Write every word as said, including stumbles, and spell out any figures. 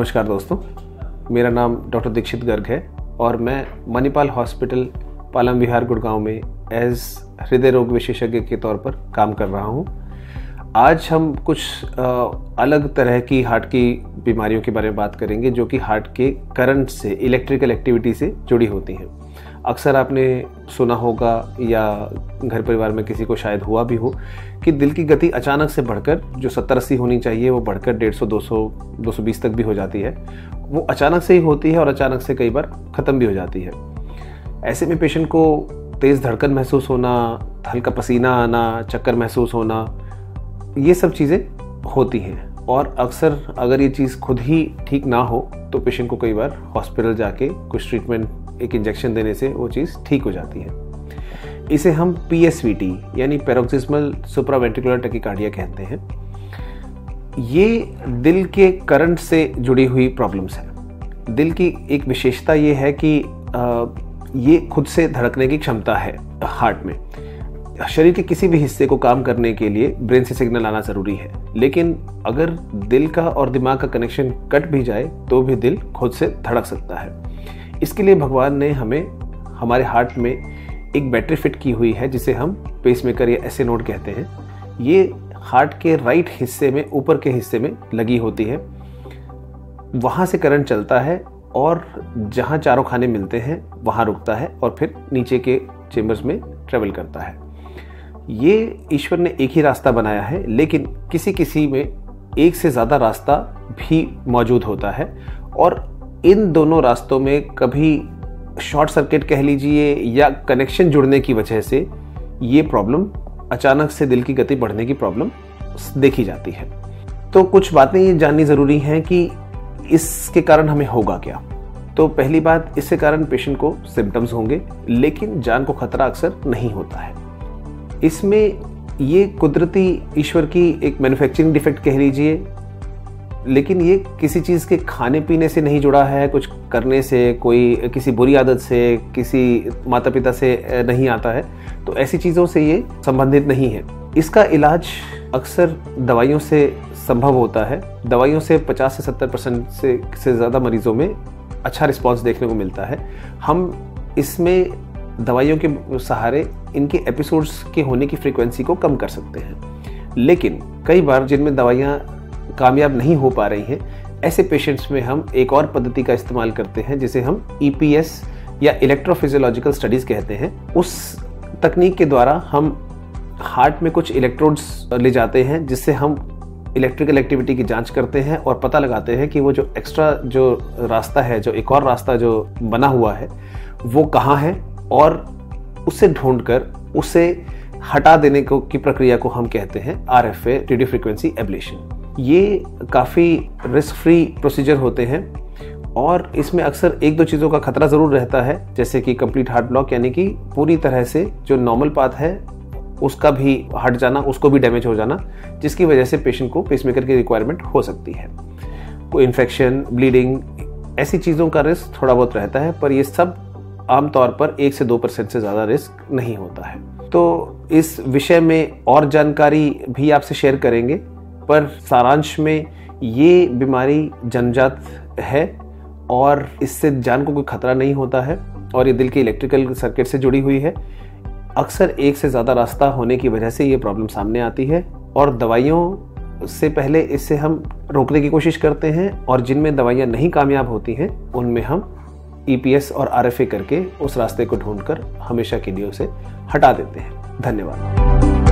नमस्कार दोस्तों, मेरा नाम डॉक्टर दीक्षित गर्ग है और मैं मणिपाल हॉस्पिटल पालम विहार गुड़गांव में एज हृदय रोग विशेषज्ञ के तौर पर काम कर रहा हूं। आज हम कुछ आ, अलग तरह की हार्ट की बीमारियों के बारे में बात करेंगे जो कि हार्ट के करंट से, इलेक्ट्रिकल एक्टिविटी से जुड़ी होती हैं। अक्सर आपने सुना होगा या घर परिवार में किसी को शायद हुआ भी हो कि दिल की गति अचानक से बढ़कर जो सत्तर अस्सी होनी चाहिए वो बढ़कर डेढ़ सौ दो सौ दो सौ बीस तक भी हो जाती है। वो अचानक से ही होती है और अचानक से कई बार ख़त्म भी हो जाती है। ऐसे में पेशेंट को तेज़ धड़कन महसूस होना, हल्का पसीना आना, चक्कर महसूस होना, ये सब चीज़ें होती हैं। और अक्सर अगर ये चीज़ खुद ही ठीक ना हो तो पेशेंट को कई बार हॉस्पिटल जाके कुछ ट्रीटमेंट, एक इंजेक्शन देने से वो चीज़ ठीक हो जाती है। इसे हम पी एस वी टी यानी पैरोक्सिस्मल सुप्रावेंट्रिकुलर टैकीकार्डिया कहते हैं। ये दिल के करंट से जुड़ी हुई प्रॉब्लम्स है। दिल की एक विशेषता ये है कि आ, ये खुद से धड़कने की क्षमता है हार्ट में। शरीर के किसी भी हिस्से को काम करने के लिए ब्रेन से सिग्नल आना ज़रूरी है, लेकिन अगर दिल का और दिमाग का कनेक्शन कट भी जाए तो भी दिल खुद से धड़क सकता है। इसके लिए भगवान ने हमें हमारे हार्ट में एक बैटरी फिट की हुई है जिसे हम पेसमेकर या एस ए नोड कहते हैं। ये हार्ट के राइट हिस्से में, ऊपर के हिस्से में लगी होती है। वहाँ से करंट चलता है और जहाँ चारों खाने मिलते हैं वहाँ रुकता है और फिर नीचे के चेम्बर्स में ट्रेवल करता है। ये ईश्वर ने एक ही रास्ता बनाया है, लेकिन किसी किसी में एक से ज़्यादा रास्ता भी मौजूद होता है और इन दोनों रास्तों में कभी शॉर्ट सर्किट कह लीजिए या कनेक्शन जुड़ने की वजह से ये प्रॉब्लम, अचानक से दिल की गति बढ़ने की प्रॉब्लम देखी जाती है। तो कुछ बातें ये जाननी ज़रूरी हैं कि इसके कारण हमें होगा क्या। तो पहली बात, इसके कारण पेशेंट को सिम्टम्स होंगे लेकिन जान को खतरा अक्सर नहीं होता है। इसमें ये कुदरती ईश्वर की एक मैन्युफैक्चरिंग डिफेक्ट कह लीजिए, लेकिन ये किसी चीज़ के खाने पीने से नहीं जुड़ा है, कुछ करने से, कोई किसी बुरी आदत से, किसी माता पिता से नहीं आता है। तो ऐसी चीज़ों से ये संबंधित नहीं है। इसका इलाज अक्सर दवाइयों से संभव होता है। दवाइयों से पचास से सत्तर परसेंट से से ज़्यादा मरीजों में अच्छा रिस्पॉन्स देखने को मिलता है। हम इसमें दवाइयों के सहारे इनके एपिसोड्स के होने की फ्रीक्वेंसी को कम कर सकते हैं, लेकिन कई बार जिनमें दवाइयाँ कामयाब नहीं हो पा रही हैं, ऐसे पेशेंट्स में हम एक और पद्धति का इस्तेमाल करते हैं जिसे हम ई पी एस या इलेक्ट्रोफिजियोलॉजिकल स्टडीज़ कहते हैं। उस तकनीक के द्वारा हम हार्ट में कुछ इलेक्ट्रोड्स ले जाते हैं जिससे हम इलेक्ट्रिकल एक्टिविटी की जांच करते हैं और पता लगाते हैं कि वो जो एक्स्ट्रा जो रास्ता है, जो एक और रास्ता जो बना हुआ है, वो कहाँ है, और उसे ढूंढकर उसे हटा देने को की प्रक्रिया को हम कहते हैं R F A, radio frequency ablation. ये काफ़ी रिस्क फ्री प्रोसीजर होते हैं और इसमें अक्सर एक दो चीज़ों का खतरा ज़रूर रहता है, जैसे कि कंप्लीट हार्ट ब्लॉक, यानी कि पूरी तरह से जो नॉर्मल पाथ है उसका भी हट जाना, उसको भी डैमेज हो जाना, जिसकी वजह से पेशेंट को पेसमेकर की रिक्वायरमेंट हो सकती है। कोई इन्फेक्शन, ब्लीडिंग, ऐसी चीज़ों का रिस्क थोड़ा बहुत रहता है, पर ये सब आमतौर पर एक से दो परसेंट से ज़्यादा रिस्क नहीं होता है। तो इस विषय में और जानकारी भी आपसे शेयर करेंगे, पर सारांश में ये बीमारी जन्मजात है और इससे जान को कोई खतरा नहीं होता है और ये दिल के इलेक्ट्रिकल सर्किट से जुड़ी हुई है। अक्सर एक से ज़्यादा रास्ता होने की वजह से ये प्रॉब्लम सामने आती है और दवाइयों से पहले इससे हम रोकने की कोशिश करते हैं और जिनमें दवाइयाँ नहीं कामयाब होती हैं उनमें हम ई पी एस और आर एफ ए करके उस रास्ते को ढूंढकर हमेशा के लिए उसे हटा देते हैं। धन्यवाद।